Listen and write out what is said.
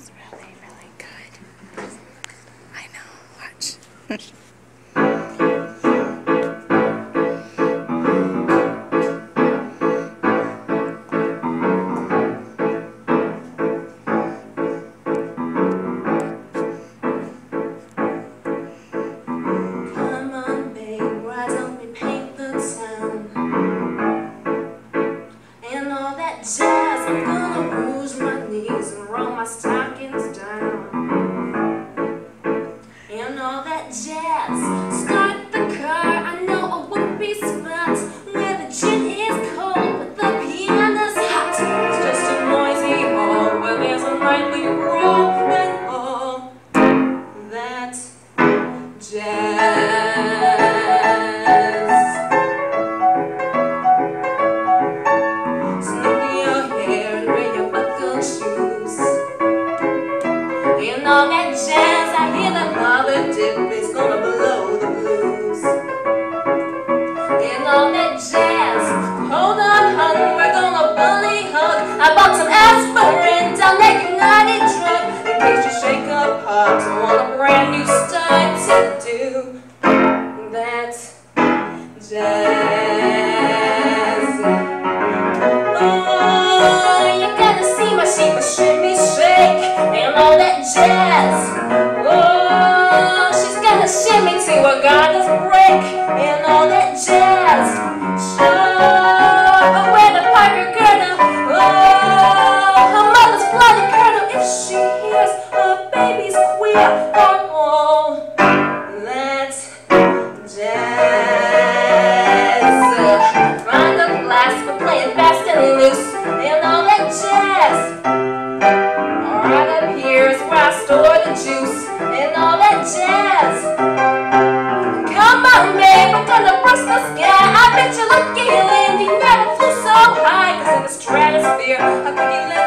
smells really, really good. I know, watch. Come on, babe, why don't we paint the town? And all that jazz, I'm gonna rouge my knees and roll my stockings down. And all that jazz, start the car, I know a whoopee spot where the gin is cold but the piano's hot. It's just a noisy hall where there's a nightly brawl and all that jazz. And all that jazz, I hear that mother dip is gonna blow the blues. And all that jazz, hold on hun, we're gonna bully hug. I bought some aspirin down that United drug in case you shake up heart. I want a brand new start to do that jazz. Oh, you gotta see my shimmy shake. And all that jazz, oh, she's gonna shimmy to a goddess break. And all that jazz, show where the Parker girdle, oh, her mother's bloody curdle. If she hears her baby's queer, oh, that jazz. Find a glass for playing fast and loose. And all that jazz, right up here is where I store the juice. And all that jazz, come on babe, we're gonna burst the sky. I bet you're lucky, Lindy, never flew so high. 'Cause in the stratosphere, how could you live